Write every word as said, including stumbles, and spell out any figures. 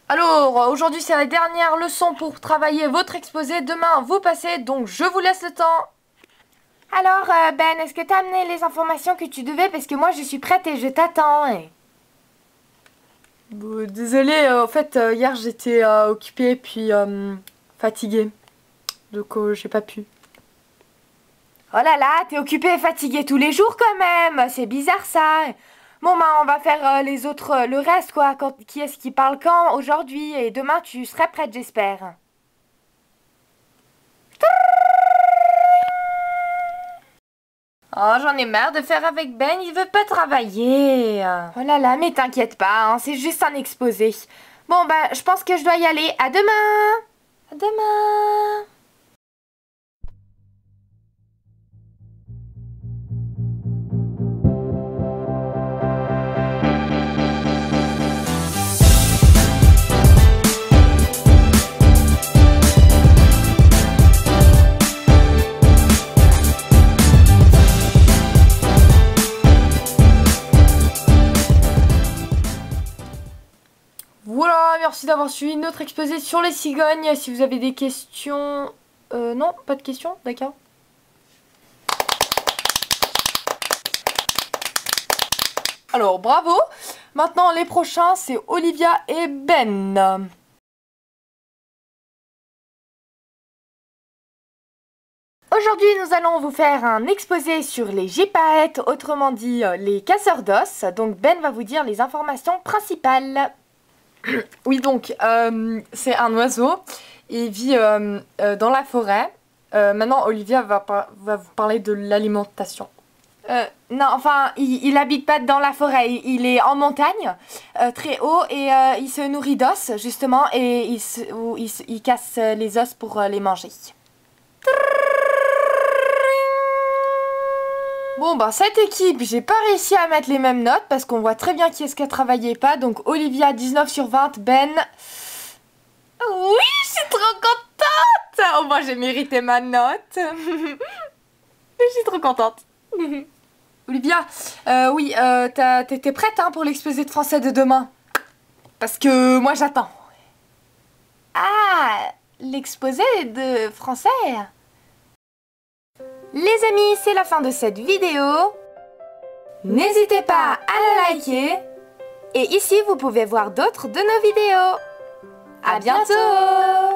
Alors, aujourd'hui c'est la dernière leçon pour travailler votre exposé. Demain, vous passez, donc je vous laisse le temps. Alors, euh, Ben, est-ce que t'as amené les informations que tu devais? Parce que moi, je suis prête et je t'attends. hein. Bon, désolée, euh, en fait, euh, hier j'étais euh, occupée puis euh, fatiguée. Donc euh, j'ai pas pu. Oh là là, t'es occupée et fatiguée tous les jours quand même. C'est bizarre ça. Bon, ben, on va faire euh, les autres, euh, le reste, quoi. Quand, qui est-ce qui parle quand aujourd'hui? Et demain, tu serais prête, j'espère. Oh, j'en ai marre de faire avec Ben, il veut pas travailler. Oh là là, mais t'inquiète pas, hein, c'est juste un exposé. Bon, ben, je pense que je dois y aller. À demain! À demain. Voilà, merci d'avoir suivi notre exposé sur les cigognes. Si vous avez des questions... Euh, non, pas de questions, d'accord. Alors, bravo. Maintenant, les prochains, c'est Olivia et Ben. Aujourd'hui, nous allons vous faire un exposé sur les gypaètes, autrement dit euh, les casseurs d'os. Donc, Ben va vous dire les informations principales. Oui, donc, euh, c'est un oiseau. Il vit euh, euh, dans la forêt. Euh, maintenant, Olivia va, par- va vous parler de l'alimentation. Euh, non, enfin, il, il habite pas dans la forêt, il, il est en montagne, euh, très haut, et euh, il se nourrit d'os, justement, et il, se, ou il, se- il casse les os pour euh, les manger. Bon, bah, cette équipe, j'ai pas réussi à mettre les mêmes notes parce qu'on voit très bien qui est-ce qui a travaillé pas. Donc, Olivia, dix-neuf sur vingt, Ben. Oui, je suis trop contente! Au moins, j'ai mérité ma note. Je suis trop contente. Olivia, euh, oui, euh, t'as- t'es prête hein, pour l'exposé de français de demain? Parce que moi, j'attends. Ah, l'exposé de français. Les amis, c'est la fin de cette vidéo. N'hésitez pas à la liker. Et ici, vous pouvez voir d'autres de nos vidéos. À bientôt!